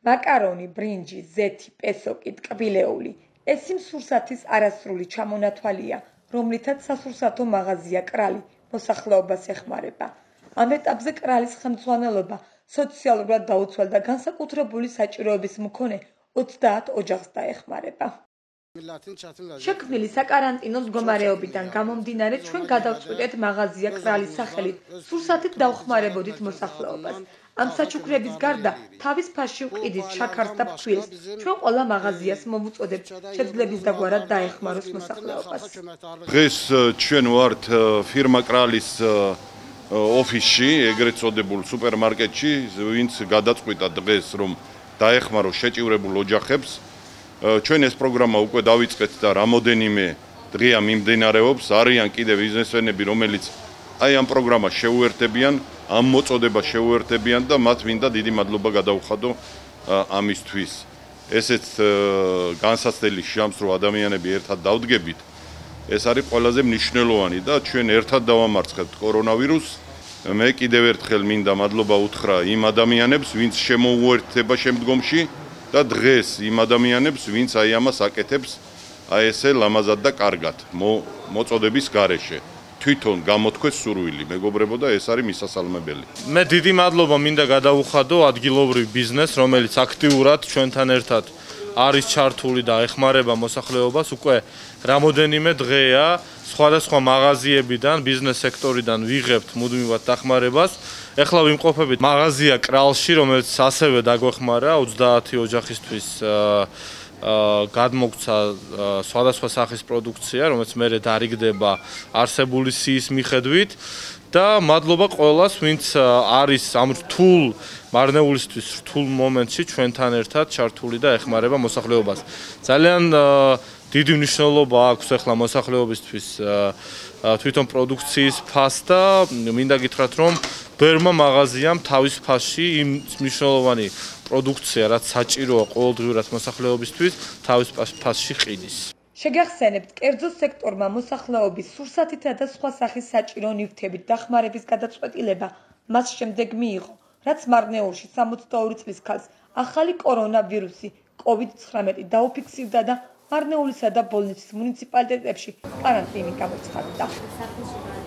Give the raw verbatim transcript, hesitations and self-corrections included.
მაკარონი, ბრინჯი, ზეთი, პესოკი, ტკბილეული. ეს იმ სურსათის არასრული ჩამონათვალია, რომლითაც სასურსათო მაღაზია კრალი მოსახლეობას ეხმარება. ამ ეტაპზე კრალის ხელმძღვანელობა სოციალურად დაუცველ და განსაკუთრებული საჭიროების მქონე ოცდაათ ოჯახს დაეხმარება. შექმნილი საკარანტინო მდგომარეობიდან გამომდინარე ჩვენ გადავწყვიტეთ მაღაზია კრალის სახელით სურსათით დავხმარებოდით მოსახლეობას. ამ საჩუქრების გარდა თავის ფასში ვყიდით შაქარს და ფქვილს. ჩვენ ყველა მაღაზიას მოვუწოდებთ შეძლების დაგვარად დაეხმაროს მოსახლეობას. დღეს ჩვენ ვართ ფირმა კრალის ოფისში, ეგრეთ წოდებულ სუპერმარკეტში, ვინც გადაწყვიტა დღეს რომ დაეხმაროს შეჭივრებულ ოჯახებს. ჩვენ ეს პროგრამა უკვე დავიწყეთ და რამოდენიმე დღეა მიმდინარეობს. არიან კიდევ ბიზნესმენები, რომელიც აი ამ პროგრამას შეუერთებიან, ამ მოწოდებას შეუერთებიან და მათ მინდა დიდი მადლობა გადავხადო ამისთვის. ესეც განსაცდელი შამს რო ადამიანები ერთად დავდგებით, ეს არის ყველაზე მნიშვნელოვანი და ჩვენ ერთად დავამარცხებთ კორონავირუსს. მე კიდევ ერთხელ მინდა მადლობა უთხრა იმ ადამიანებს, ვინც შემოუერთდება შემდგომში და დღეს იმ ადამიანებს, ვინც აი ამას აკეთებს, აი ესე ლამაზად და კარგად მოწოდების გარეშე. თვითონ გამოთქვეს სურვილი, მეგობრებო და ეს არის მისასალმებელი. მე დიდი მადლობა მინდა გადავუხადო ადგილობრივ ბიზნესს, რომელიც აქტიურად ჩვენთან ერთად არის ჩართული და ეხმარება მოსახლეობას. უკვე რამოდენიმე დღეა სხვადასხვა მაღაზიებიდან, ბიზნეს სექტორიდან ვიღებთ მუდმივად დახმარებას. ეხლა ვიმყოფებით მაღაზია კრალში, რომელიც ასევე დაგვეხმარა ოცდაათი ოჯახისთვის გადმოგცა სხვადასხვა სახის პროდუქცია, რომელიც მერე დარიგდება არსებული სიის მიხედვით და მადლობა ყველას, ვინც არის ამ რთულ მარნეულისთვის რთულ მომენტში ჩვენთან ერთად ჩართული და ეხმარება მოსახლეობას. ძალიან დიდი მნიშვნელობა აქვს ახლა მოსახლეობისთვის თვითონ პროდუქციის ფასდა. მინდა გითხრათ, რომ ბევრმა მაღაზიამ თავის ფასში იმ მნიშვნელოვანი პროდუქცია, რაც საჭიროა ყოველდღიურად მოსახლეობისთვის, თავის ფასში ყიდის. შეგახსენებთ, კერძო სექტორმა მოსახლეობის სურსათითა და სხვა სახის საჭირო ნივთებით დახმარების გადაწყვეტილება მას შემდეგ მიიღო, რაც მარნეულში სამოცდაორი წლის ქალს ახალი კორონავირუსი კოვიდ ცხრამეტი დაუფიქსირდა და მარნეულისა და ბოლნისის მუნიციპალიტეტებში კარანტინი გამოცხადდა.